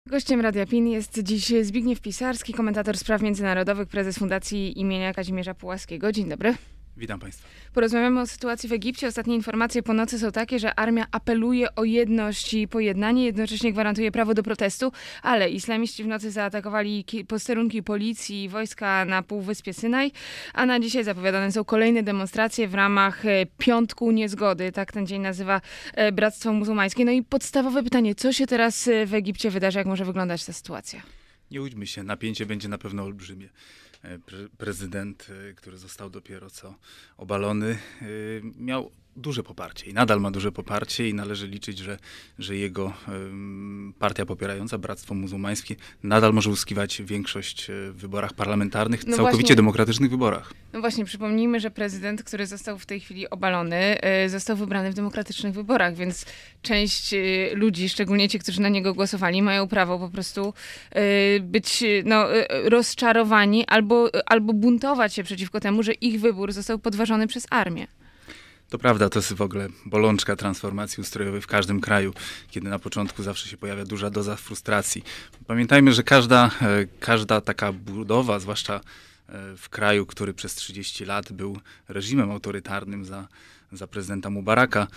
Gościem Radia PIN jest dziś Zbigniew Pisarski, komentator spraw międzynarodowych, prezes Fundacji imienia Kazimierza Pułaskiego. Dzień dobry. Witam Państwa. Porozmawiamy o sytuacji w Egipcie. Ostatnie informacje po nocy są takie, że armia apeluje o jedność i pojednanie, jednocześnie gwarantuje prawo do protestu, ale islamiści w nocy zaatakowali posterunki policji i wojska na Półwyspie Synaj, a na dzisiaj zapowiadane są kolejne demonstracje w ramach Piątku Niezgody. Tak ten dzień nazywa Bractwo Muzułmańskie. No i podstawowe pytanie, co się teraz w Egipcie wydarzy, jak może wyglądać ta sytuacja? Nie łudźmy się, napięcie będzie na pewno olbrzymie. Prezydent, który został dopiero co obalony, miał duże poparcie i nadal ma duże poparcie i należy liczyć, że jego partia popierająca Bractwo Muzułmańskie nadal może uzyskiwać większość w wyborach parlamentarnych, całkowicie demokratycznych wyborach. No właśnie, przypomnijmy, że prezydent, który został w tej chwili obalony, został wybrany w demokratycznych wyborach, więc część ludzi, szczególnie ci, którzy na niego głosowali, mają prawo po prostu być rozczarowani albo buntować się przeciwko temu, że ich wybór został podważony przez armię. To prawda, to jest w ogóle bolączka transformacji ustrojowej w każdym kraju, kiedy na początku zawsze się pojawia duża doza frustracji. Pamiętajmy, że każda taka budowa, zwłaszcza w kraju, który przez 30 lat był reżimem autorytarnym za prezydenta Mubaraka,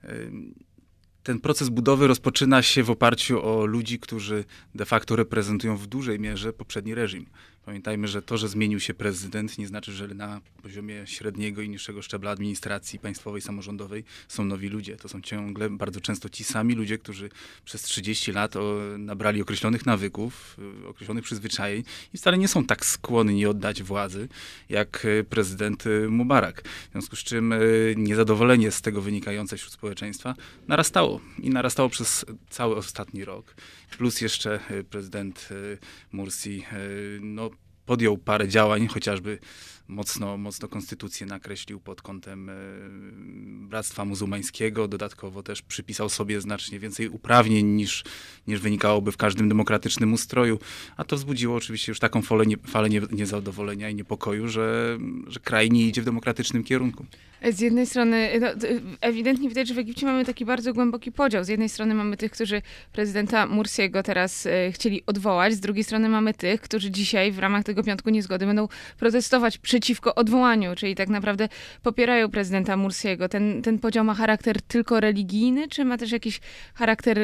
ten proces budowy rozpoczyna się w oparciu o ludzi, którzy de facto reprezentują w dużej mierze poprzedni reżim. Pamiętajmy, że to, że zmienił się prezydent, nie znaczy, że na poziomie średniego i niższego szczebla administracji państwowej, samorządowej są nowi ludzie. To są ciągle bardzo często ci sami ludzie, którzy przez 30 lat nabrali określonych nawyków, określonych przyzwyczajeń i wcale nie są tak skłonni oddać władzy jak prezydent Mubarak. W związku z czym niezadowolenie z tego wynikające wśród społeczeństwa narastało i narastało przez cały ostatni rok. Plus jeszcze prezydent Mursi podjął parę działań, chociażby mocno konstytucję nakreślił pod kątem Bractwa Muzułmańskiego. Dodatkowo też przypisał sobie znacznie więcej uprawnień niż wynikałoby w każdym demokratycznym ustroju. A to wzbudziło oczywiście już taką falę niezadowolenia i niepokoju, że kraj nie idzie w demokratycznym kierunku. Z jednej strony ewidentnie widać, że w Egipcie mamy taki bardzo głęboki podział. Z jednej strony mamy tych, którzy prezydenta Mursiego teraz chcieli odwołać, z drugiej strony mamy tych, którzy dzisiaj w ramach tego Piątku Niezgody będą protestować przeciwko odwołaniu, czyli tak naprawdę popierają prezydenta Mursiego. Ten podział ma charakter tylko religijny, czy ma też jakiś charakter,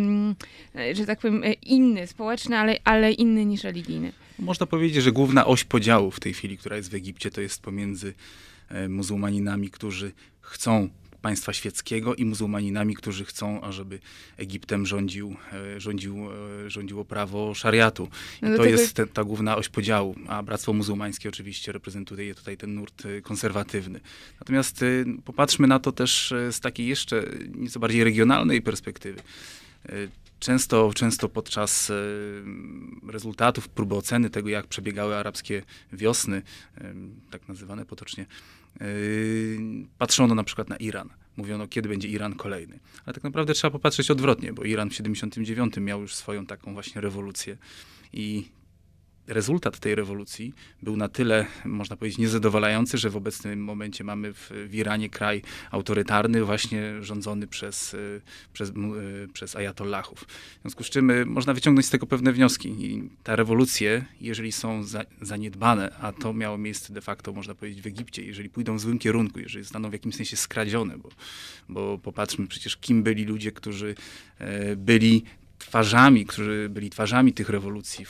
że tak powiem, inny, społeczny, ale inny niż religijny? Można powiedzieć, że główna oś podziału w tej chwili, która jest w Egipcie, to jest pomiędzy muzułmaninami, którzy chcą państwa świeckiego i muzułmaninami, którzy chcą, ażeby Egiptem rządziło prawo szariatu. I to jest ta główna oś podziału, a Bractwo Muzułmańskie oczywiście reprezentuje tutaj ten nurt konserwatywny. Natomiast popatrzmy na to też z takiej jeszcze nieco bardziej regionalnej perspektywy. Często podczas rezultatów, próby oceny tego, jak przebiegały arabskie wiosny, tak nazywane potocznie, patrzono na przykład na Iran. Mówiono, kiedy będzie Iran kolejny. Ale tak naprawdę trzeba popatrzeć odwrotnie, bo Iran w 79 miał już swoją taką właśnie rewolucję i rezultat tej rewolucji był na tyle, można powiedzieć, niezadowalający, że w obecnym momencie mamy w Iranie kraj autorytarny, właśnie rządzony przez ajatollahów. W związku z czym można wyciągnąć z tego pewne wnioski. I te rewolucje, jeżeli są zaniedbane, a to miało miejsce de facto, można powiedzieć, w Egipcie, jeżeli pójdą w złym kierunku, jeżeli zostaną w jakimś sensie skradzione, bo popatrzmy przecież, kim byli ludzie, którzy byli twarzami tych rewolucji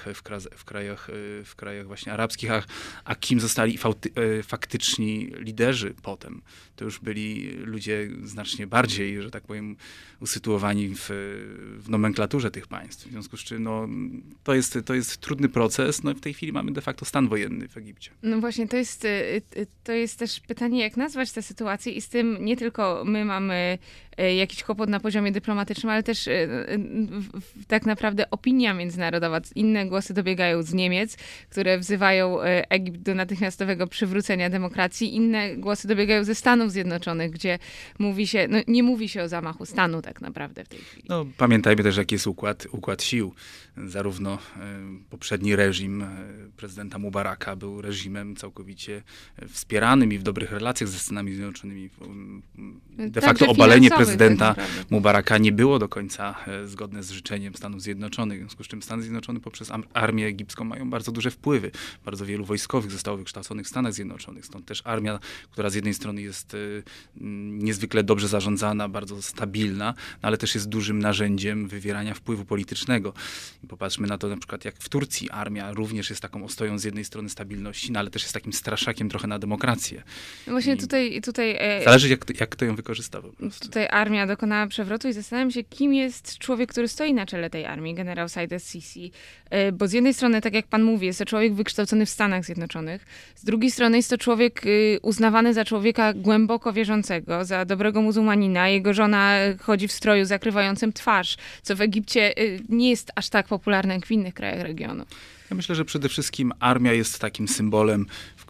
w krajach właśnie arabskich, a kim zostali faktyczni liderzy potem. To już byli ludzie znacznie bardziej, że tak powiem, usytuowani w nomenklaturze tych państw. W związku z czym to jest trudny proces. No i w tej chwili mamy de facto stan wojenny w Egipcie. No właśnie, to jest też pytanie, jak nazwać tę sytuację i z tym nie tylko my mamy jakiś kłopot na poziomie dyplomatycznym, ale też tak naprawdę opinia międzynarodowa. Inne głosy dobiegają z Niemiec, które wzywają Egipt do natychmiastowego przywrócenia demokracji. Inne głosy dobiegają ze Stanów Zjednoczonych, gdzie nie mówi się o zamachu stanu tak naprawdę w tej chwili. Pamiętajmy też, jaki jest układ sił. Zarówno poprzedni reżim prezydenta Mubaraka był reżimem całkowicie wspieranym i w dobrych relacjach ze Stanami Zjednoczonymi. De facto obalenie prezydenta Mubaraka nie było do końca zgodne zgodne z życzeniem Stanów Zjednoczonych. W związku z czym Stany Zjednoczone poprzez armię egipską mają bardzo duże wpływy. Bardzo wielu wojskowych zostało wykształconych w Stanach Zjednoczonych. Stąd też armia, która z jednej strony jest niezwykle dobrze zarządzana, bardzo stabilna, ale też jest dużym narzędziem wywierania wpływu politycznego. I popatrzmy na to na przykład jak w Turcji armia również jest taką ostoją z jednej strony stabilności, ale też jest takim straszakiem trochę na demokrację. No właśnie tutaj zależy jak kto ją wykorzysta po prostu. Tutaj armia dokonała przewrotu i zastanawiam się, kim jest człowiek, który stoi na czele tej armii, generał Said Sisi. Bo z jednej strony, tak jak pan mówi, jest to człowiek wykształcony w Stanach Zjednoczonych. Z drugiej strony jest to człowiek uznawany za człowieka głęboko wierzącego, za dobrego muzułmanina. Jego żona chodzi w stroju zakrywającym twarz, co w Egipcie nie jest aż tak popularne jak w innych krajach regionu. Ja myślę, że przede wszystkim armia jest takim symbolem,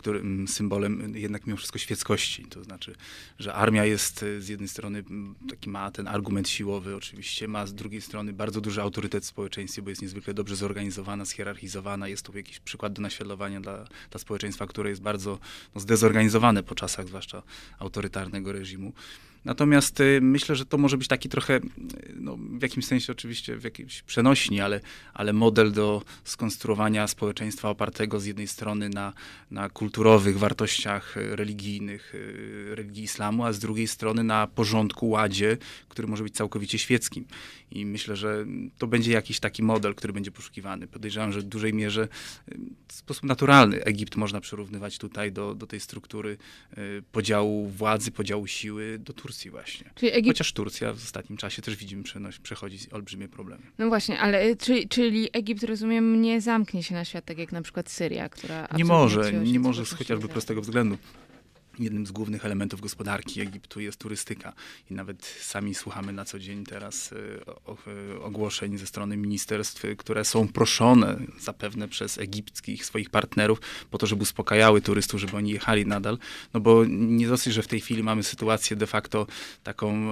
symbolem jednak mimo wszystko świeckości. To znaczy, że armia jest z jednej strony taki ma ten argument siłowy oczywiście, ma z drugiej strony bardzo duży autorytet w społeczeństwie, bo jest niezwykle dobrze zorganizowana, schierarchizowana. Jest to jakiś przykład do naśladowania dla społeczeństwa, które jest bardzo zdezorganizowane po czasach zwłaszcza autorytarnego reżimu. Natomiast myślę, że to może być taki trochę, w jakimś sensie oczywiście w jakiejś przenośni, ale model do skonstruowania społeczeństwa opartego z jednej strony na kulturowych wartościach religijnych, religii islamu, a z drugiej strony na porządku, ładzie, który może być całkowicie świeckim. I myślę, że to będzie jakiś taki model, który będzie poszukiwany. Podejrzewam, że w dużej mierze w sposób naturalny Egipt można przyrównywać tutaj do tej struktury podziału władzy, podziału siły do Turcji właśnie. Chociaż Turcja w ostatnim czasie też widzimy przechodzi olbrzymie problemy. No właśnie, ale czyli Egipt, rozumiem, nie zamknie się na świat, tak jak na przykład Syria, która nie może z chociażby prostego względu. Jednym z głównych elementów gospodarki Egiptu jest turystyka i nawet sami słuchamy na co dzień teraz ogłoszeń ze strony ministerstw, które są proszone zapewne przez egipskich swoich partnerów po to, żeby uspokajały turystów, żeby oni jechali nadal, no bo nie dosyć, że w tej chwili mamy sytuację de facto taką,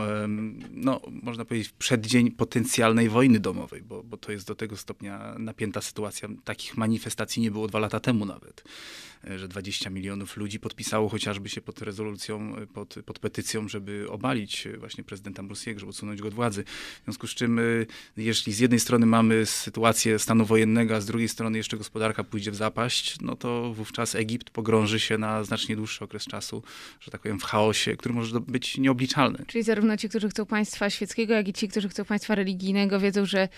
można powiedzieć w przeddzień potencjalnej wojny domowej, bo to jest do tego stopnia napięta sytuacja. Takich manifestacji nie było 2 lata temu nawet, że 20 milionów ludzi podpisało chociażby się pod rezolucją, pod petycją, żeby obalić właśnie prezydenta Mursiego, żeby odsunąć go od władzy. W związku z czym, jeśli z jednej strony mamy sytuację stanu wojennego, a z drugiej strony jeszcze gospodarka pójdzie w zapaść, no to wówczas Egipt pogrąży się na znacznie dłuższy okres czasu, że tak powiem, w chaosie, który może być nieobliczalny. Czyli zarówno ci, którzy chcą państwa świeckiego, jak i ci, którzy chcą państwa religijnego, wiedzą, że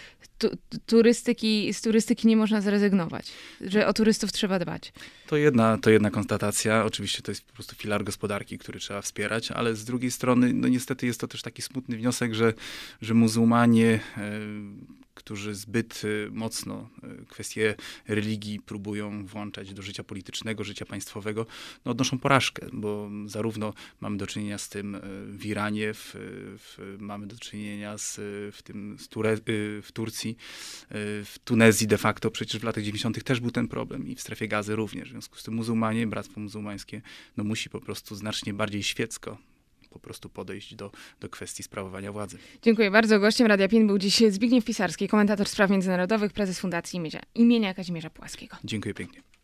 z turystyki nie można zrezygnować, że o turystów trzeba dbać. To jedna konstatacja. Oczywiście to jest po prostu filar gospodarki, który trzeba wspierać, ale z drugiej strony, niestety jest to też taki smutny wniosek, że muzułmanie, którzy zbyt mocno kwestie religii próbują włączać do życia politycznego, życia państwowego, odnoszą porażkę, bo zarówno mamy do czynienia z tym w Iranie, mamy do czynienia w Turcji, w Tunezji de facto przecież w latach 90. też był ten problem i w strefie Gazy również. W związku z tym muzułmanie, bractwo muzułmańskie musi po prostu znacznie bardziej świecko po prostu podejść do kwestii sprawowania władzy. Dziękuję bardzo. Gościem Radia PIN był dziś Zbigniew Pisarski, komentator spraw międzynarodowych, prezes Fundacji imienia Kazimierza Pułaskiego. Dziękuję pięknie.